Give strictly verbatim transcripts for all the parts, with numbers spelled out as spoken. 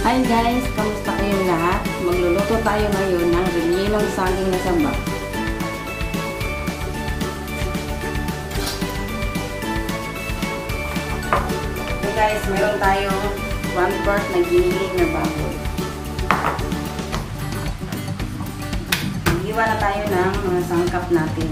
Hi guys! Kamusta kayong lahat? Magluluto tayo ngayon ng relinong saging na samba. Okay guys, meron tayong one fourth na giniling na baboy. Iwa na tayo ng mga sangkap natin.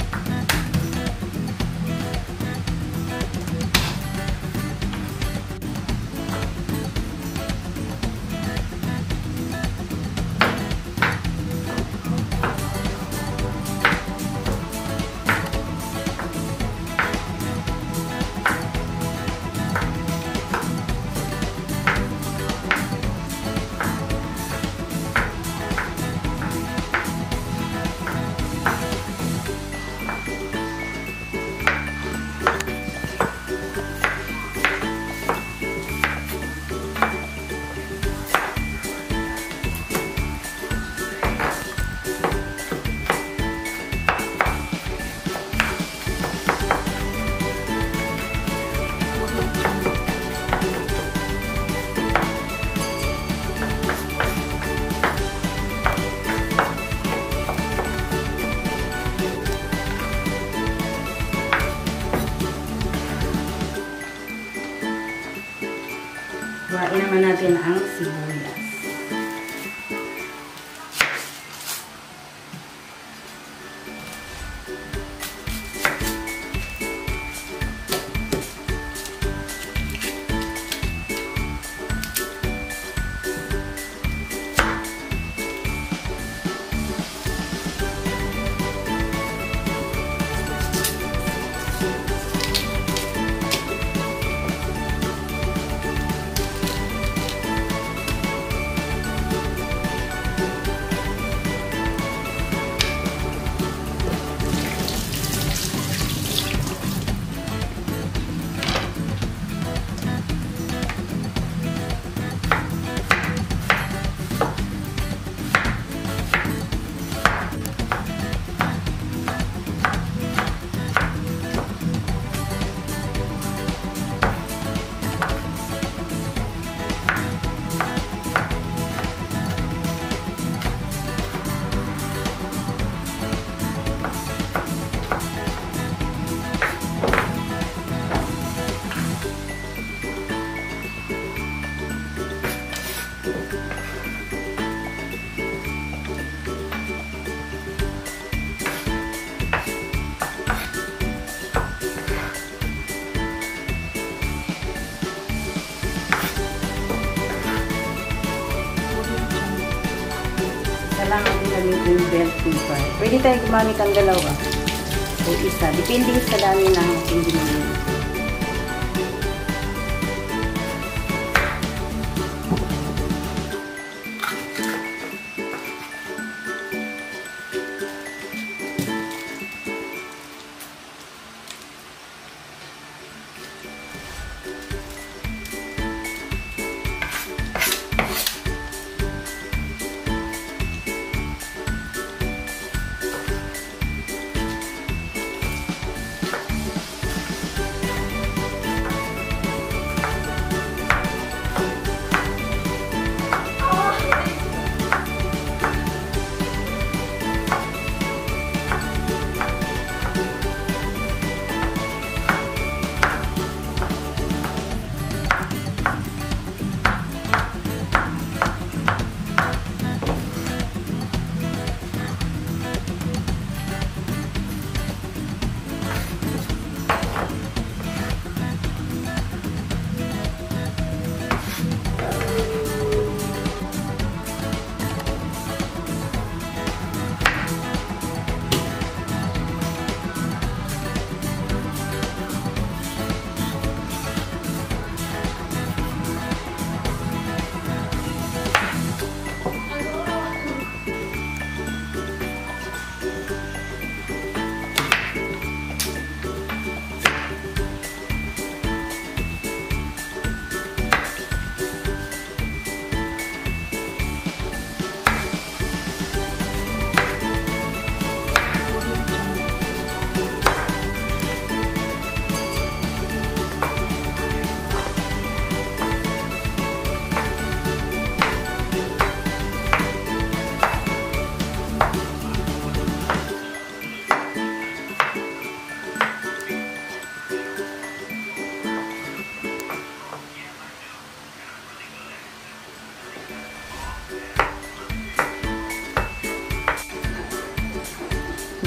Buhain naman natin ang sibuyas. Lang ang gamitin bell pepper. Pwede tayo gumamit ang dalawa o isa. Depende sa dami ng ating ginagawa.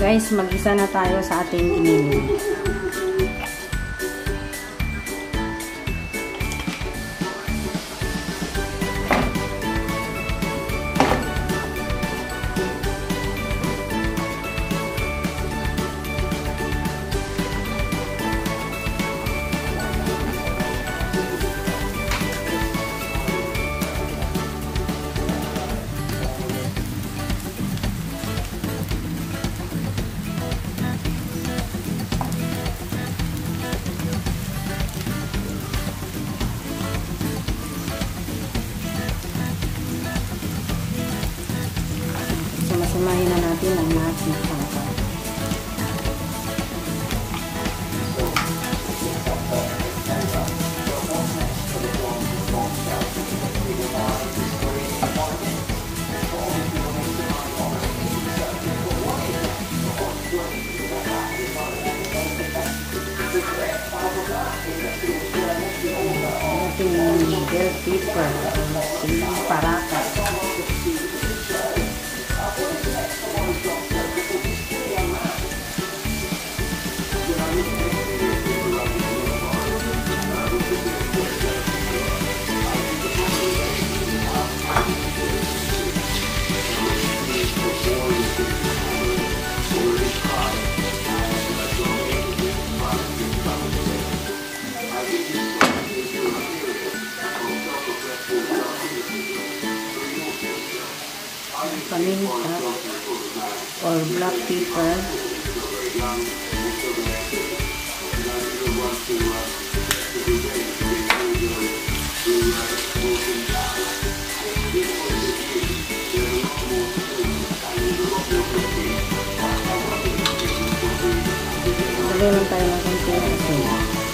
Guys, mag-isa na tayo sa ating giniling. Samahin na natin ang lahat ng sangkap. Ating bell pepper, siling parakas. Paminta or black pepper. Dali lang tayo ng konti asin.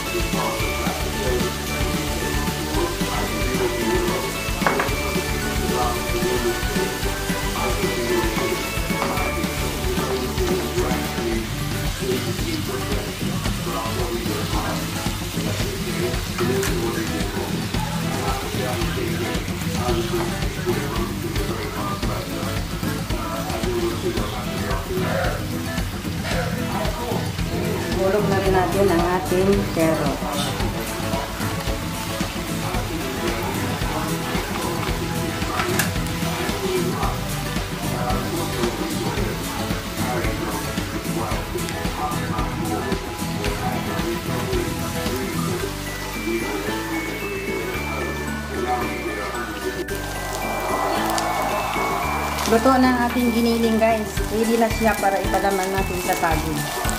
Hulog na rin natin ang ating carrot. Luto na ang ating giniling, guys. Ready na siya para ipalaman natin sa saging.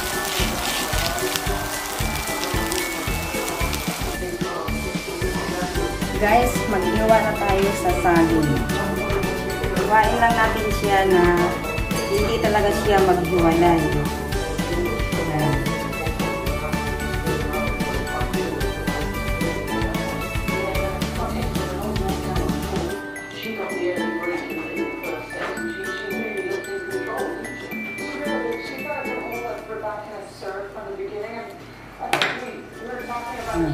Guys, mag-iwa na tayo sa saging. Iwain lang natin siya na hindi talaga siya maghiwalay. Ayan. Hmm.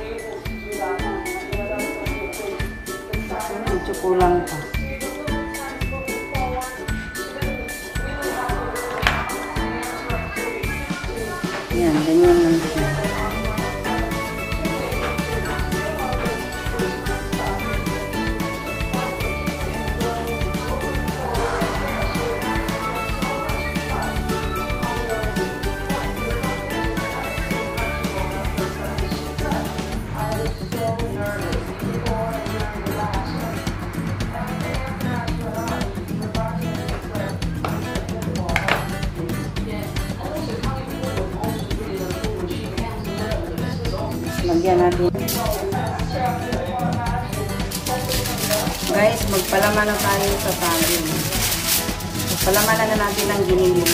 Medyo kulang pa. Yan, ganyan lang siya. Lagyan natin. Guys, magpalaman na tayo sa saging. Magpalaman na natin ang giniling.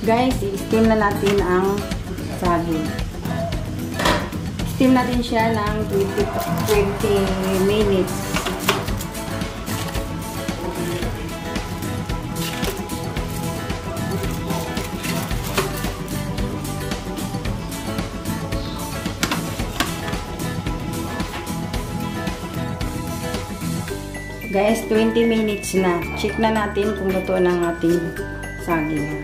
Guys, i-steam na natin ang saging. Steam natin siya ng twenty minutes. Guys, twenty minutes na. Check na natin kung luto ng ating saging.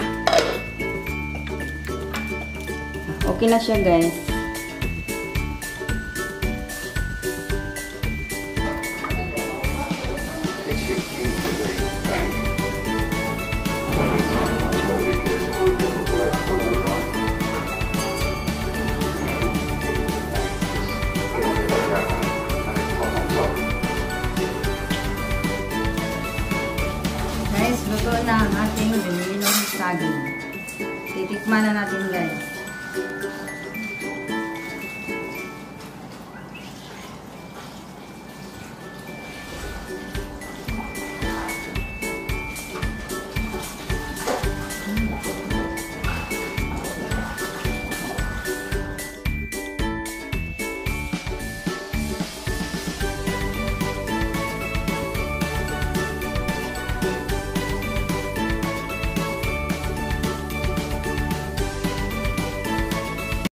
Okay na siya, guys. Guys, luto na ang ating binilong saging. Titikman na natin, guys.